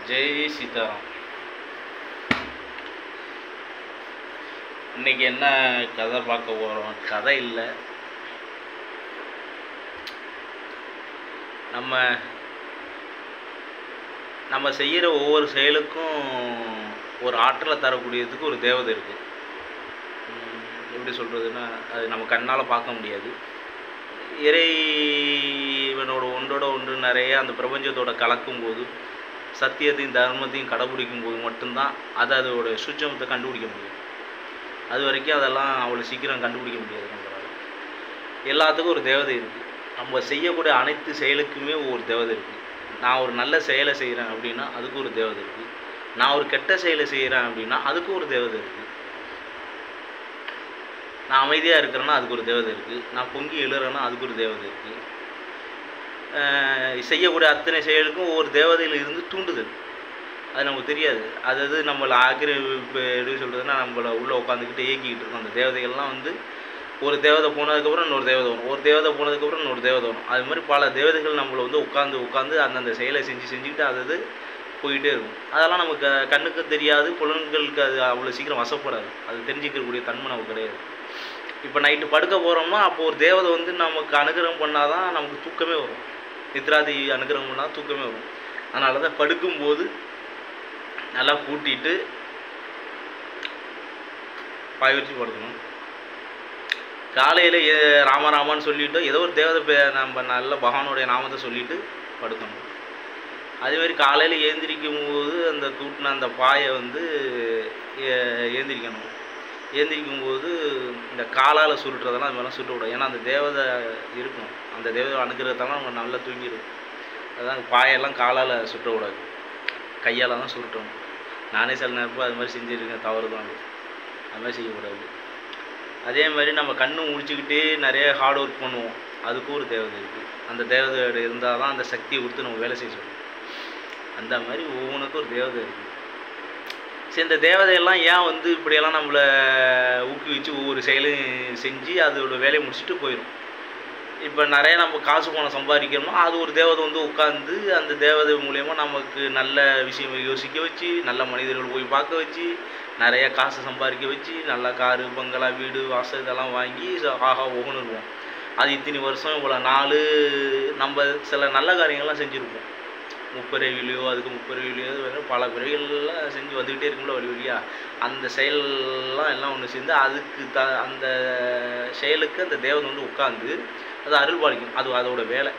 ஜெய் சீதாராம். இன்னைக்கு என்ன கதை பார்க்க போகிறோம்? கதை இல்லை, நம்ம செய்கிற ஒவ்வொரு செயலுக்கும் ஒரு ஆற்றலை தரக்கூடியதுக்கு ஒரு தேவதை இருக்குது. எப்படி சொல்கிறதுன்னா, அது நம்ம கண்ணால் பார்க்க முடியாது. இறைவனோட ஒன்றோட ஒன்று நிறைய அந்த பிரபஞ்சத்தோட கலக்கும்போது, சத்தியத்தையும் தர்மத்தையும் கடைபிடிக்கும் போது மட்டும்தான் அதோட சூட்சமத்தை கண்டுபிடிக்க முடியும். அது வரைக்கும் அதெல்லாம் அவ்வளோ சீக்கிரம் கண்டுபிடிக்க முடியாது நம்மளால். எல்லாத்துக்கும் ஒரு தேவதை இருக்குது. நம்ம செய்யக்கூடிய அனைத்து செயலுக்குமே ஒரு தேவதை இருக்குது. நான் ஒரு நல்ல செயலை செய்கிறேன் அப்படின்னா அதுக்கு ஒரு தேவதை இருக்குது. நான் ஒரு கெட்ட செயலை செய்கிறேன் அப்படின்னா அதுக்கும் ஒரு தேவதை இருக்குது. நான் அமைதியாக இருக்கிறேன்னா அதுக்கு ஒரு தேவதை இருக்குது. நான் பொங்கி எழுறேன்னா அதுக்கு ஒரு தேவதை இருக்குது. செய்யக்கூடிய அத்தனை செயலுக்கும் ஒவ்வொரு தேவதையில் இருந்து தூண்டுதல். அது நமக்கு தெரியாது. அதாவது நம்மளை இப்போ எப்படி சொல்கிறதுனா, நம்மளை உள்ளே உட்காந்துக்கிட்டு இயக்கிக்கிட்டு இருக்கோம். அந்த தேவதைகள்லாம் ஒரு தேவதை போனதுக்கப்புறம் இன்னொரு தேவதை வரும், ஒரு தேவதை போனதுக்கப்புறம் இன்னொரு தேவதை வரும். அது மாதிரி பல தேவதைகள் நம்மளை உட்காந்து அந்தந்த செயலை செஞ்சுக்கிட்டு அது போயிட்டே இருக்கும். அதெல்லாம் நமக்கு கண்ணுக்கு தெரியாது, புலன்களுக்கு அது அவ்வளோ சீக்கிரம் வசப்படாது. அது தெரிஞ்சிக்கக்கூடிய தன்மை நமக்கு கிடையாது. இப்போ நைட்டு படுக்க போகிறோம்னா அப்போ ஒரு தேவதை நமக்கு அனுகிரகம் பண்ணால் தான் நமக்கு தூக்கமே வரும். நித்ராதி அனுகிரகம் பண்ணால் தூக்கமே வரும். அதனால தான் படுக்கும்போது நல்லா கூட்டிட்டு பாய் வச்சு படுக்கணும். காலையில் ராமராமான்னு சொல்லிவிட்டு ஏதோ ஒரு தேவதை நம்ம நல்ல பகவானுடைய நாமத்தை சொல்லிவிட்டு படுக்கணும். அதேமாதிரி காலையில் ஏந்திரிக்கும் போது அந்த கூட்டின அந்த பாயை ஏந்திரிக்கணும். ஏந்திரிக்கும் போது இந்த காலால் சுருட்டுறதெல்லாம் அது மாதிரிலாம் சுருட்டக்கூடாது. ஏன்னா அந்த தேவதை இருக்கணும். அந்த தேவதை அனுக்கிறதெல்லாம் நம்ம நல்லா தூங்கிடும். அதுதான் பாயெல்லாம் காலால் சுட்டக்கூடாது, கையால் தான் சுருட்டணும். நானே சில நேரப்போ அது மாதிரி செஞ்சுருக்கேன். தவறு தான். அது மாதிரி செய்யக்கூடாது. அதே மாதிரி நம்ம கண்ணு முடிச்சுக்கிட்டே நிறைய ஹார்ட் ஒர்க் பண்ணுவோம். அதுக்கும் ஒரு தேவதை இருக்குது. அந்த தேவதை இருந்தால் தான் அந்த சக்தியை கொடுத்து நம்ம வேலை செய்ய சொல்லுவோம். அந்த மாதிரி ஒவ்வொன்றுக்கும் ஒரு தேவதை இருக்குது. சரி, இந்த தேவதையெல்லாம் ஏன் இப்படியெல்லாம் நம்மளை ஊக்குவிச்சு ஒவ்வொரு செயலையும் செஞ்சு அதோட வேலையை முடிச்சுட்டு போயிடும். இப்போ நிறைய நம்ம காசு பணம் சம்பாதிக்கிறோமோ அது ஒரு தேவதை உட்காந்து அந்த தேவதை மூலயமா நமக்கு நல்ல விஷயம் யோசிக்க வச்சு, நல்ல மனிதர்கள் போய் பார்க்க வச்சு, நிறைய காசு சம்பாதிக்க வச்சு, நல்ல காரு பங்களா வீடு வாசல் இதெல்லாம் வாங்கி ஆஹா ஒவ்வொன்றுருவோம். அது இத்தனை வருஷம் இவ்வளோ நாள் நம்ம சில நல்ல காரியங்கள்லாம் செஞ்சுருப்போம். முப்பிறவிலையோ அதுக்கு முப்பிறவிலையோ பல பிறவிகள்லாம் செஞ்சு வந்துக்கிட்டே இருக்கும்ல வழி வழியாக. அந்த செயல்லாம் எல்லாம் ஒன்று சேர்ந்து அதுக்கு அந்த செயலுக்கு அந்த தேவதை உட்காந்து அது அருள் பாலிக்கும். அது அதோட வேலை.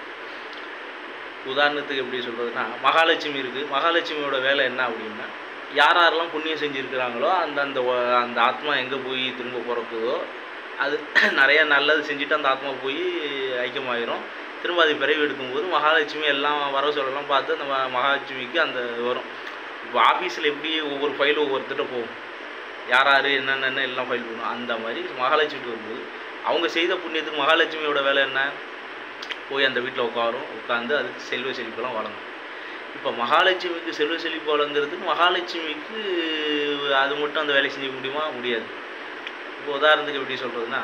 உதாரணத்துக்கு எப்படி சொல்கிறதுனா, மகாலட்சுமி இருக்குது. மகாலட்சுமியோட வேலை என்ன அப்படின்னா, யாரெல்லாம் புண்ணியம் செஞ்சுருக்கிறாங்களோ அந்த ஆத்மா எங்கே போய் திரும்ப பிறக்குதோ அது நிறையா நல்லது செஞ்சுட்டு அந்த ஆத்மா போய் ஐக்கியமாயிரும். திரும்ப அது பிறவி எடுக்கும்போது மகாலட்சுமி எல்லாம் வர சொல்லலாம் பார்த்து அந்த மகாலட்சுமிக்கு அந்த வரும். இப்போ ஆஃபீஸில் எப்படி ஒவ்வொரு ஃபைலும் ஒவ்வொருத்தட்ட போகும், யார் என்னென்ன எல்லாம் ஃபைல் பண்ணுவோம். அந்த மாதிரி மகாலட்சுமிக்கு வரும்போது அவங்க செய்த புண்ணியத்துக்கு மகாலட்சுமியோட வேலை என்ன, போய் அந்த வீட்டில் உட்காந்து அதுக்கு செல்வ செழிப்பெல்லாம் வழங்கும். இப்போ மகாலட்சுமிக்கு செல்வ செழிப்பு வழங்குறதுக்கு மகாலட்சுமிக்கு அது மட்டும் அந்த வேலையை செஞ்சு முடியுமா? முடியாது. இப்போ உதாரணத்துக்கு எப்படி சொல்கிறதுனா,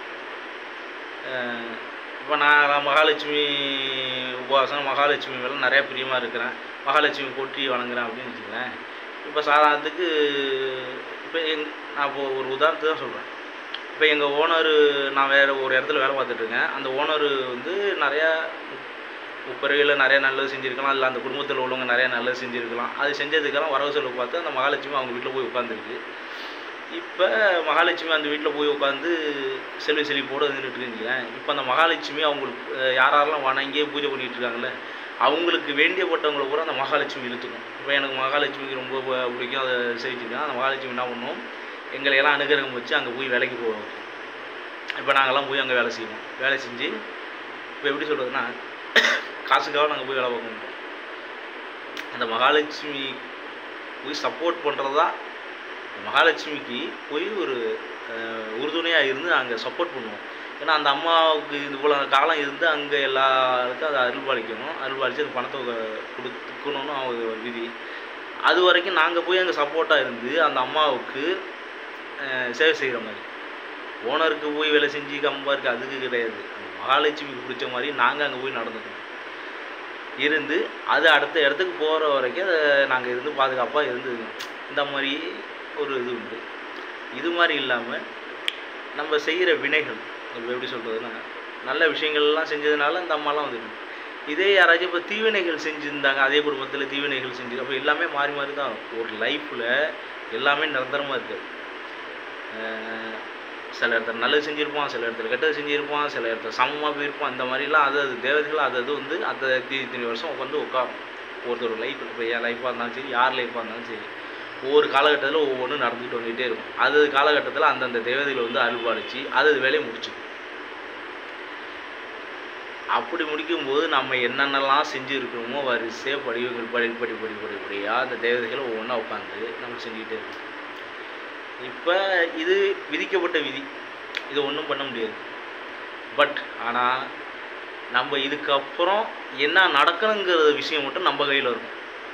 இப்போ நான் மகாலட்சுமி உபவாசம் மகாலட்சுமி மேலே நிறையா பிரியமாக இருக்கிறேன், மகாலட்சுமி போற்றி வணங்குறேன் அப்படின்னு வச்சுக்கிறேன். இப்போ சாதாரணத்துக்கு இப்போ நான் இப்போ ஒரு உதாரணத்துக்கு தான் சொல்கிறேன். இப்போ எங்கள் ஓனர், நான் வேறு ஒரு இடத்துல வேலை பார்த்துட்ருக்கேன். அந்த ஓனர் நிறையா பிறவியில் நிறையா நல்லது செஞ்சுருக்கலாம், இல்லை அந்த குடும்பத்தில் உள்ளவங்க நிறையா நல்லது செஞ்சுருக்கலாம். அது செஞ்சதுக்கெல்லாம் வரவு செலவு பார்த்து அந்த மகாலட்சுமி அவங்க வீட்டில் போய் உட்காந்துருக்கு. இப்போ மகாலட்சுமி அந்த வீட்டில் போய் உட்காந்து செல்வ செழிப்போடு இருந்துட்டுருக்கீங்களேன். இப்போ அந்த மகாலட்சுமி அவங்களுக்கு யாரெல்லாம் வணங்கியே பூஜை பண்ணிகிட்டு இருக்காங்களே அவங்களுக்கு வேண்டியப்பட்டவங்களை பூரா அந்த மகாலட்சுமி இழுத்துக்கும். இப்போ எனக்கு மகாலட்சுமிக்கு ரொம்ப பிடிக்கும், அதை செஞ்சுருக்கேன். அந்த மகாலட்சுமி என்ன பண்ணுவோம், எங்களையெல்லாம் அனுகிரகம் வச்சு அங்கே போய் வேலைக்கு போவோம். இப்போ நாங்கள்லாம் போய் அங்கே வேலை செய்வோம். வேலை செஞ்சு இப்போ எப்படி சொல்கிறதுனா, காசுக்காக நாங்கள் போய் வேலை பார்க்க முடியும். அந்த மகாலட்சுமி போய் சப்போர்ட் பண்ணுறது தான் மகாலட்சுமிக்கு போய் ஒரு உறுதுணையாக இருந்து அங்கே சப்போர்ட் பண்ணுவோம். ஏன்னா அந்த அம்மாவுக்கு இது போல் காலம் இருந்து அங்கே எல்லாருக்கும் அதை அருள் பாலிக்கணும், அருள் பாலித்து அந்த பணத்தை கொடுக்கணும்னு அவங்க விதி. அது வரைக்கும் நாங்கள் போய் அங்கே சப்போர்ட்டாக இருந்து அந்த அம்மாவுக்கு சேவை செய்கிற மாதிரி. ஓனருக்கு போய் வேலை செஞ்சு கம்பாருக்கு அதுக்கு கிடையாது. மகாலட்சுமிக்கு பிடிச்ச மாதிரி நாங்கள் அங்கே போய் நடந்துக்கணும். இருந்து அது அடுத்த இடத்துக்கு போகிற வரைக்கும் அதை நாங்கள் இருந்து பாதுகாப்பாக இருந்தது. இந்த மாதிரி ஒரு இது உண்டு. இது மாதிரி இல்லாமல் நம்ம செய்கிற வினைகள், இப்போ எப்படி சொல்கிறதுன்னா, நல்ல விஷயங்கள்லாம் செஞ்சதுனால இந்த அம்மாலாம் வந்துருக்கு. இதே யாராச்சும் இப்போ தீவினைகள் செஞ்சுருந்தாங்க, அதே குடும்பத்தில் தீவினைகள் செஞ்சு, அப்போ எல்லாமே மாறி மாறி தான். ஒரு லைஃப்பில் எல்லாமே நிரந்தரமாக இருக்காது. சில இடத்துல நல்லது செஞ்சுருப்பான், சில இடத்துல கெட்டது செஞ்சுருப்பான், சில இடத்துல சமமாக போயிருப்பான். அந்த மாதிரிலாம் அது தேவதைகள் அது வந்து அந்த இத்தனை வருஷம் உட்காந்து உட்காரும். ஒருத்தர் லைஃப், இப்போ என் லைஃபாக இருந்தாலும் சரி, யார் லைஃபாக இருந்தாலும் சரி, ஒவ்வொரு காலகட்டத்தில் ஒவ்வொன்றும் நடந்துக்கிட்டு வந்துகிட்டே இருக்கும். அது காலகட்டத்தில் அந்தந்த தேவதைகள் வந்து அருள்பாலிச்சு அது வேலையை முடிச்சுக்கும். அப்படி முடிக்கும்போது நம்ம என்னென்னலாம் செஞ்சுருக்கிறோமோ வரிசையாக படிப்படியாக அந்த தேவதைகளை ஒவ்வொன்றா உட்காந்து நம்ம செஞ்சுக்கிட்டே இருக்கோம். இப்போ இது விதிக்கப்பட்ட விதி, இதை ஒன்றும் பண்ண முடியாது. பட் ஆனால் நம்ம இதுக்கப்புறம் என்ன நடக்கணுங்கிற விஷயம் மட்டும் நம்ம கையில் இருக்கும்.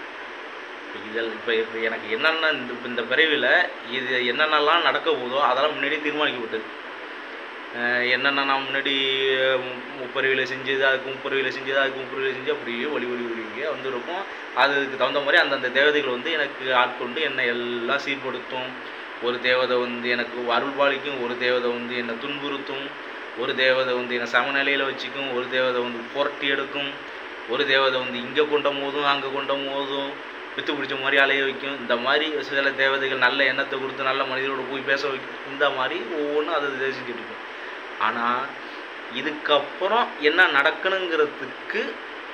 இப்போ எனக்கு என்னென்ன இந்த பிறவியில் இது என்னென்னலாம் நடக்க போதோ அதெல்லாம் முன்னாடியே தீர்மானிக்கப்பட்டது. என்னென்ன நான் முன்னாடி முப்பறிவில் செஞ்சது, அதுக்கு முப்பறிவில் செஞ்சது, அதுக்கு முப்பறிவில் செஞ்சு அப்படியே ஒளியே வந்துருக்கும். அதுக்கு தகுந்த மாதிரி அந்தந்த தேவதைகள் வந்து எனக்கு ஆட்கொண்டு என்னை எல்லாம் சீர்படுத்தும். ஒரு தேவதை வந்து எனக்கு அருள்பாலிக்கும், ஒரு தேவதை வந்து என்னை துன்புறுத்தும், ஒரு தேவதை வந்து என்னை சமநிலையில் வச்சுக்கும், ஒரு தேவதை வந்து புரட்டி எடுக்கும், ஒரு தேவதை வந்து இங்கே கொண்ட போதும் அங்கே கொண்ட போதும் வித்து பிடிச்ச மாதிரி அலைய வைக்கும். இந்த மாதிரி சில தேவதைகள் நல்ல எண்ணத்தை கொடுத்து நல்ல மனிதரோட போய் பேச வைக்கும். இந்த மாதிரி ஒவ்வொன்றும் அதை செஞ்சுட்டு இருக்கும். ஆனால் இதுக்கப்புறம் என்ன நடக்கணுங்கிறதுக்கு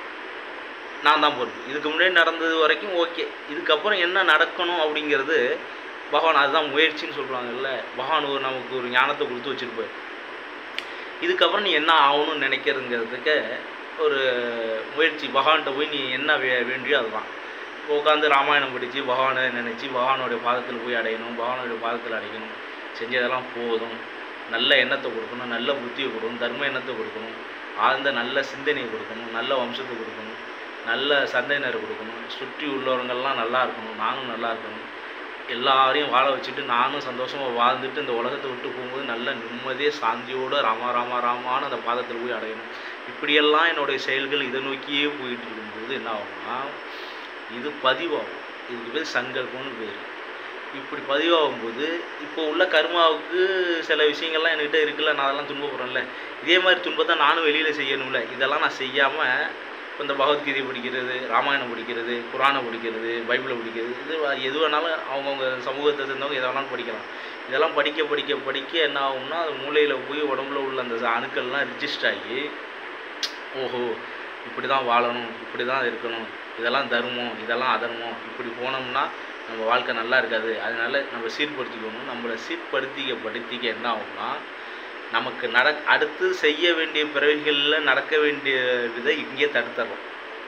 நான் தான் பொறுப்பு. இதுக்கு முன்னாடி நடந்தது வரைக்கும் ஓகே, இதுக்கப்புறம் என்ன நடக்கணும் அப்படிங்கிறது பகவான் அதுதான் முயற்சின்னு சொல்கிறாங்கல்ல. பகவான் நமக்கு ஒரு ஞானத்தை கொடுத்து வச்சுருப்பார். இதுக்கப்புறம் நீ என்ன ஆகணும்னு நினைக்கிறதுங்கிறதுக்கு ஒரு முயற்சி. பகவான்கிட்ட போய் நீ என்ன வேண்டியோ அதுதான். உட்காந்து ராமாயணம் படித்து பகவானை நினச்சி பகவானுடைய பாதத்தில் போய் அடையணும், பகவானுடைய பாதத்தில் அடைக்கணும். செஞ்சதெல்லாம் போதும். நல்ல எண்ணத்தை கொடுக்கணும், நல்ல புத்தியை கொடுக்கணும், தர்ம எண்ணத்தை கொடுக்கணும், ஆழ்ந்த நல்ல சிந்தனையை கொடுக்கணும், நல்ல வம்சத்தை கொடுக்கணும், நல்ல சந்ததியினரை கொடுக்கணும், சுற்றி உள்ளவங்கள்லாம் நல்லா இருக்கணும், நானும் நல்லா இருக்கணும், எல்லாரையும் வாழ வச்சுட்டு நானும் சந்தோஷமாக வாழ்ந்துட்டு இந்த உலகத்தை விட்டு போகும்போது நல்ல நிம்மதியாக சாந்தியோடு ராமா ராமா ராமான்னு அந்த பாதத்தில் போய் அடையணும். இப்படியெல்லாம் என்னுடைய செயல்கள் இதை நோக்கியே போயிட்டு இருக்கும்போது என்ன ஆகும்னா, இது பதிவாகும். இதுக்கு பேர் சங்கல்பம்னு பேர். இப்படி பதிவாகும்போது இப்போ உள்ள கர்மாவுக்கு சில விஷயங்கள்லாம் என்கிட்ட இருக்குல்ல, நான் அதெல்லாம் துன்பப்படுறேன்ல, இதே மாதிரி துன்பத்தை நானும் வெளியில் செய்யணும்ல. இதெல்லாம் நான் செய்யாமல் இப்போ இந்த பகவத்கீதை படிக்கிறது, ராமாயணம் படிக்கிறது, குரானை படிக்கிறது, பைபிளை படிக்கிறது, இது எது வேணாலும் அவங்கவுங்க சமூகத்தை சேர்ந்தவங்க எதை வேணாலும் படிக்கலாம். இதெல்லாம் படிக்க படிக்க படிக்க என்ன ஆகும்னா, அது மூளையில் போய் உடம்புல உள்ள அந்த அணுக்கள்லாம் ரிஜிஸ்டர் ஆகி, ஓஹோ இப்படி தான் வாழணும், இப்படி தான் இருக்கணும், இதெல்லாம் தர்மம், இதெல்லாம் அதர்மம், இப்படி போனோம்னா நம்ம வாழ்க்கை நல்லா இருக்காது, அதனால் நம்ம சீர்படுத்திக்கணும். நம்மளை சீர்படுத்திக்க என்ன ஆகும்னா, நமக்கு அடுத்து செய்ய வேண்டிய பிறவிகளில் நடக்க வேண்டிய விதை இங்கே தடுத்துறோம்.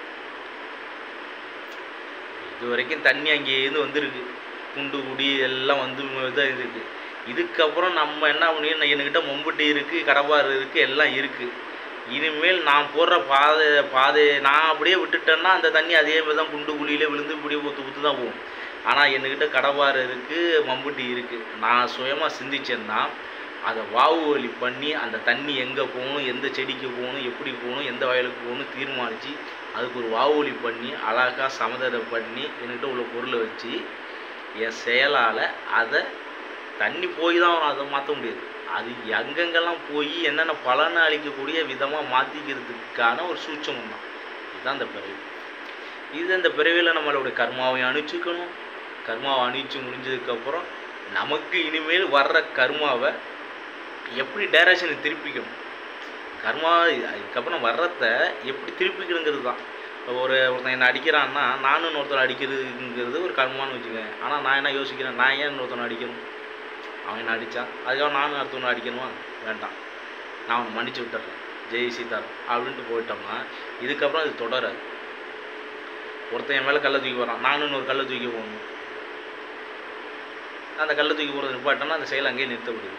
இது வரைக்கும் தண்ணி அங்கேயிருந்து வந்துருக்கு, குண்டு குடி எல்லாம் வந்து இதாக இருக்குது. இதுக்கப்புறம் நம்ம என்ன பண்ணி, என்கிட்ட மம்புட்டி இருக்குது, கடப்பாறு இருக்குது, எல்லாம் இருக்குது. இனிமேல் நான் போடுற பாதையை நான் அப்படியே விட்டுட்டேன்னா அந்த தண்ணி அதே மாதிரி தான் குண்டு குழியிலே விழுந்து இப்படியே ஊற்று தான் போகும். ஆனால் என்கிட்ட கடப்பாறு இருக்குது, மம்புட்டி இருக்குது. நான் சுயமாக சிந்திச்சேன்னா அதை வாவு வழி பண்ணி அந்த தண்ணி எங்கே போகணும், எந்த செடிக்கு போகணும், எப்படி போகணும், எந்த வயலுக்கு போகணும் தீர்மானித்து அதுக்கு ஒரு வாவு வழி பண்ணி அழகாக சமதரை பண்ணி என்கிட்ட உள்ள பொருளை வச்சு என் செயலால் அதை தண்ணி போய் தான் வரும், அதை மாற்ற முடியாது. அது எங்கெங்கெல்லாம் போய் என்னென்ன பலனை அளிக்கக்கூடிய விதமாக மாற்றிக்கிறதுக்கான ஒரு சூட்சமம் தான். இதுதான் இந்த பிறவி. இது இந்த பிறவியில் நம்மளுடைய கர்மாவை அணிச்சுக்கணும். கர்மாவை அணிச்சு முடிஞ்சதுக்கப்புறம் நமக்கு இனிமேல் வர்ற கர்மாவை எப்படி டைரக்ஷனை திருப்பிக்கணும், கர்மா இதுக்கப்புறம் வர்றத எப்படி திருப்பிக்கணுங்கிறது தான். ஒருத்தன் என்னை அடிக்கிறான்னா நானும் ஒருத்தனை அடிக்கிறதுங்கிறது ஒரு கர்மான்னு வச்சுக்கேன். ஆனால் நான் என்ன யோசிக்கிறேன், நான் ஏன் ஒருத்தனை அடிக்கணும், அவன் என்ன அடித்தான், அதுக்காக நானும் அடுத்தவனை அடிக்கணுமா, வேண்டாம், நான் அவனை மன்னிச்சு விட்டுறேன், ஜெய் சீதாராம் அப்படின்ட்டு போயிட்டோம்னா இதுக்கப்புறம் அது தொடராது. ஒருத்தன் என் மேலே கல்லை தூக்கி போகிறான், நானும் இன்னொரு கல்லை தூக்கி போகணும். அந்த கல்லை தூக்கி போகிறது நிப்பாட்டோம்னா அந்த செயல் அங்கேயே நிறுத்தப்படுது.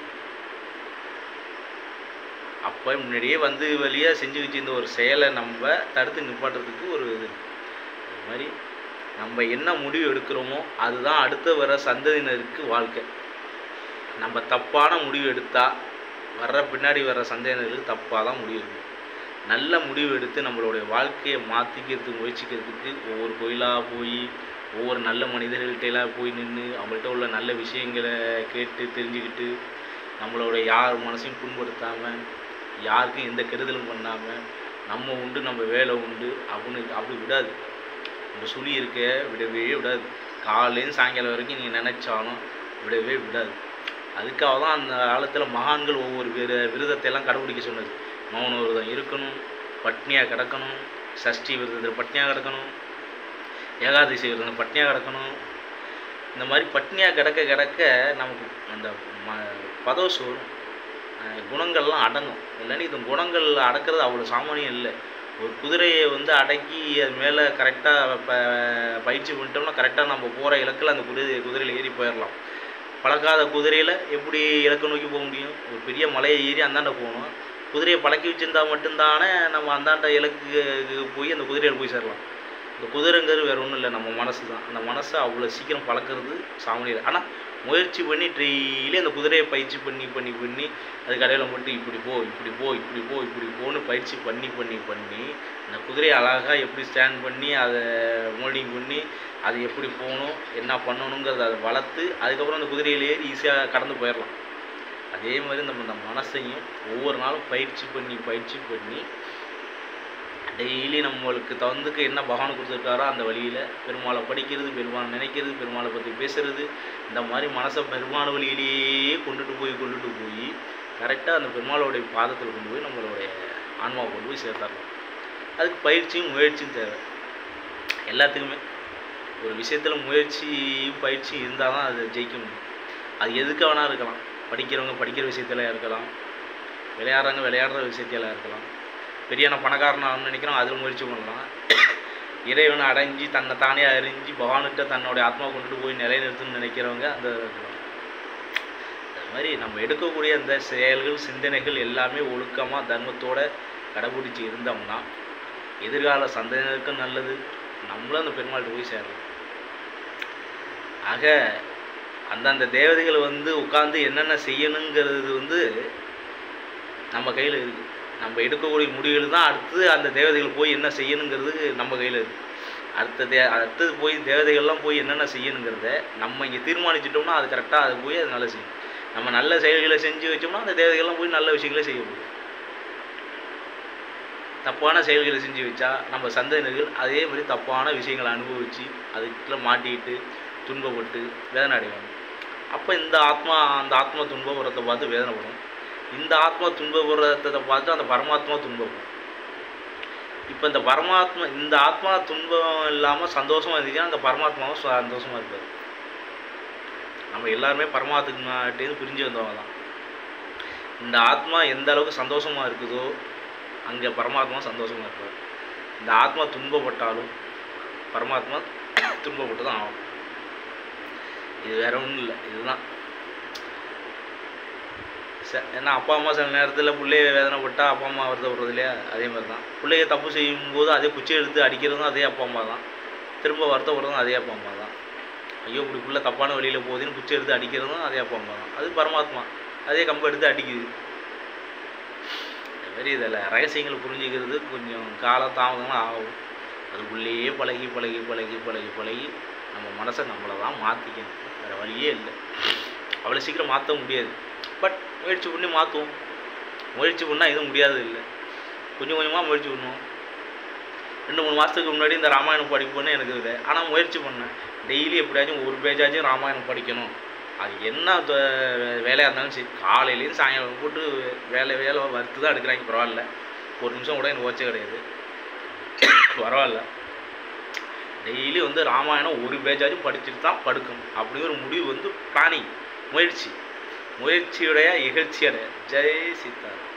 அப்போ முன்னாடியே வந்து வழியாக செஞ்சு வச்சுருந்த ஒரு செயலை நம்ம தடுத்து நிப்பாட்டுறதுக்கு ஒரு இது. அது மாதிரி நம்ம என்ன முடிவு எடுக்கிறோமோ அதுதான் அடுத்த வர சந்ததியினருக்கு வாழ்க்கை. நம்ம தப்பான முடிவு எடுத்தால் பின்னாடி வர்ற சந்ததியினருக்கு தப்பாக தான் முடிவு எடுக்கணும். நல்ல முடிவு எடுத்து நம்மளுடைய வாழ்க்கையை மாற்றிக்கிறதுக்கு முயற்சிக்கிறதுக்கு ஒவ்வொரு கோயிலாக போய் ஒவ்வொரு நல்ல மனிதர்கள்ட்டெல்லாம் போய் நின்று அவங்கள்ட்ட உள்ள நல்ல விஷயங்களை கேட்டு தெரிஞ்சுக்கிட்டு நம்மளோட யார் மனசையும் புண்படுத்தாமல் யாருக்கும் எந்த கெடுதலும் பண்ணாமல் நம்ம உண்டு நம்ம வேலை உண்டு அப்படின்னு அப்படி விடாது. நம்ம சுழி இருக்க விடவே விடாது. காலையும் சாயங்காலம் வரைக்கும் நீங்கள் நினச்சாலும் விடவே விடாது. அதுக்காக தான் அந்த காலத்தில் மகான்கள் ஒவ்வொரு விரதத்தையெல்லாம் கடைபிடிக்க சொன்னது. மௌன விரதம் இருக்கணும், பட்னியாக கிடக்கணும், சஷ்டி விரதத்தில் பட்னியாக கிடக்கணும், ஏகாதசி விரதம் பட்னியாக கிடக்கணும். இந்த மாதிரி பட்னியாக கிடக்க கிடக்க நமக்கு அந்த பதோசு வரும், குணங்கள்லாம் அடங்கும். இல்லைன்னா இது குணங்கள் அடக்கிறது அவ்வளோ சாமானியம் இல்லை. ஒரு குதிரையை வந்து அடக்கி அது மேலே கரெக்டாக பயிற்சி பண்ணிட்டோம்னா கரெக்டாக நம்ம போகிற இலக்கில் அந்த குதிரையில் ஏறி போயிடலாம். பழக்காத குதிரையில் எப்படி இலக்கை நோக்கி போக முடியும்? ஒரு பெரிய மலையை ஏறி அந்தாண்ட போகணும். குதிரையை பழக்கி வச்சுருந்தா மட்டும்தானே நம்ம அந்தாண்ட இலக்குக்கு போய் அந்த குதிரையில் போய் சேரலாம். இந்த குதிரைங்கிறது வேறு ஒன்றும் இல்லை, நம்ம மனசு தான். அந்த மனசை அவ்வளோ சீக்கிரம் பழக்கிறது சாமானியம். ஆனால் முயற்சி பண்ணி டெய்லி அந்த குதிரையை பயிற்சி பண்ணி பண்ணி பண்ணி அது கடையில் மட்டும் இப்படி போ இப்படி போ இப்படி போ இப்படி போன்னு பயிற்சி பண்ணி பண்ணி பண்ணி அந்த குதிரையை அழகாக எப்படி ஸ்டாண்ட் பண்ணி அதை மோல்டிங் பண்ணி அது எப்படி போகணும் என்ன பண்ணணுங்கிறத அதை வளர்த்து அதுக்கப்புறம் அந்த குதிரையில் ஏறி ஈஸியாக கடந்து போயிடலாம். அதே மாதிரி நம்ம இந்த மனசையும் ஒவ்வொரு நாளும் பயிற்சி பண்ணி டெய்லி நம்மளுக்கு தகுந்துக்கு என்ன பகவான் கொடுத்துருக்காரோ அந்த வழியில் பெருமாளை படிக்கிறது, பெருமாளை நினைக்கிறது, பெருமாளை பற்றி பேசுகிறது, இந்த மாதிரி மனசை பெருமாள் வழியிலேயே கொண்டுட்டு போய் கரெக்டாக அந்த பெருமாளோடைய பாதத்தில் கொண்டு போய் நம்மளுடைய ஆன்மாவை கொண்டு போய் சேர்த்தாரலாம். அதுக்கு பயிற்சியும் முயற்சியும் தேவை. எல்லாத்துக்குமே ஒரு விஷயத்தில் பயிற்சியும் இருந்தால் தான் அதை ஜெயிக்க முடியும். அது எதுக்கு வேணால் இருக்கலாம். படிக்கிறவங்க படிக்கிற விஷயத்தில் இருக்கலாம், விளையாடுறவங்க விளையாடுற விஷயத்தில் இருக்கலாம், பெரியான பணக்காரனாக நினைக்கிறோம் அதில் முயற்சி பண்ணலாம், இறைவனை அடைஞ்சி தன்னை தானே அறிஞ்சு பகவான்கிட்ட தன்னுடைய ஆத்மா கொண்டுட்டு போய் நிலைநிறுத்தணும்னு நினைக்கிறவங்க அந்த இருக்கலாம். அது மாதிரி நம்ம எடுக்கக்கூடிய அந்த செயல்கள் சிந்தனைகள் எல்லாமே ஒழுக்கமாக தர்மத்தோடு கடைபிடிச்சி இருந்தோம்னா எதிர்கால சந்ததியினருக்கும் நல்லது, நம்மளும் அந்த பெருமாள்கிட்ட போய் சேரலாம். ஆக அந்தந்த தேவதைகள் வந்து உட்கார்ந்து என்னென்ன செய்யணுங்கிறது வந்து நம்ம கையில் இருக்குது. நம்ம எடுக்கக்கூடிய முடிவுகள் தான் அடுத்து அந்த தேவதைகள் போய் என்ன செய்யணுங்கிறது நம்ம கையில் இருக்குது. அடுத்தது போய் தேவதைகள்லாம் போய் என்னென்ன செய்யணுங்கிறத நம்ம இங்கே தீர்மானிச்சிட்டோம்னா அது கரெக்டாக அது போய் அது நல்லா செய்யும். நம்ம நல்ல செயல்களை செஞ்சு வச்சோம்னா அந்த தேவதைகள்லாம் போய் நல்ல விஷயங்களே செய்ய முடியும். தப்பான செயல்களை செஞ்சு வச்சா நம்ம சந்ததியினர்கள் அதே மாதிரி தப்பான விஷயங்களை அனுபவித்து அதுக்குள்ள மாட்டிக்கிட்டு துன்பப்பட்டு வேதனை அடைவாங்க. அப்போ அந்த ஆத்மா துன்பப்படுறதை பார்த்து வேதனைப்படும். இந்த ஆத்மா துன்பப்படுறதை பார்த்து அந்த பரமாத்மா துன்பப்படும். இப்போ இந்த ஆத்மா துன்பம் இல்லாமல் சந்தோஷமாக இருந்துச்சுன்னா அந்த பரமாத்மாவும் சந்தோஷமாக இருப்பார். நம்ம எல்லாருமே பரமாத்மாட்டேருந்து பிரிஞ்சு வந்தவங்க தான். இந்த ஆத்மா எந்த அளவுக்கு சந்தோஷமாக இருக்குதோ அங்கே பரமாத்மா சந்தோஷமாக இருப்பார். இந்த ஆத்மா துன்பப்பட்டாலும் பரமாத்மா துன்பப்பட்டு தான் ஆகும். இது வேற ஒன்றும் இல்லை, இதுதான். ஏன்னா அப்பா அம்மா சில நேரத்தில் பிள்ளைய வேதனைப்பட்டால் அப்பா அம்மா வருத்தப்படுறது இல்லையா? அதே மாதிரி தான் பிள்ளைய தப்பு செய்யும்போது அதே குச்சி எடுத்து அடிக்கிறதும் அதே அப்பா அம்மா தான், திரும்ப வருத்தப்படுறதும் அதே அப்பா அம்மா தான். ஐயோ இப்படி பிள்ளை தப்பான வழியில் போகுதுன்னு குச்சி எடுத்து அடிக்கிறதும் அதே அப்பா அம்மா தான். அது பரமாத்மா அதே கம்பை எடுத்து அடிக்குது. இந்த மாதிரி இதில் ரகசியங்களை புரிஞ்சுக்கிறது கொஞ்சம் கால தாமதமாக ஆகும். அதுக்குள்ளேயே பழகி நம்ம மனசை நம்மளை தான் மாற்றிக்கணும். வேறு வழியே இல்லை. அவ்வளோ சீக்கிரம் மாற்ற முடியாது. பட் முயற்சி பண்ணி மாற்றுவோம். முயற்சி பண்ணால் எதுவும் முடியாது இல்லை. கொஞ்சம் கொஞ்சமாக முயற்சி பண்ணுவோம். 2-3 மாதத்துக்கு முன்னாடி இந்த ராமாயணம் படிப்போன்னு எனக்கு இல்லை. ஆனால் முயற்சி பண்ணேன். டெய்லி எப்படியாச்சும் ஒரு பேஜாச்சும் ராமாயணம் படிக்கணும். அது என்ன வேலையாக இருந்தாலும் சரி, காலையிலேயும் சாயங்காலம் போட்டு வேலை வறுத்து தான் எடுக்கிறாங்க. பரவாயில்ல, ஒரு நிமிஷம் கூட எனக்கு ஓச்சே கிடையாது. பரவாயில்ல, டெய்லி வந்து ராமாயணம் ஒரு பேஜாச்சும் படிச்சுட்டு தான் படுக்கணும் அப்படிங்கிற முடிவு வந்து பிளானிங், முயற்சியுடைய இகழ்ச்சியடைய. ஜெய் சீதா.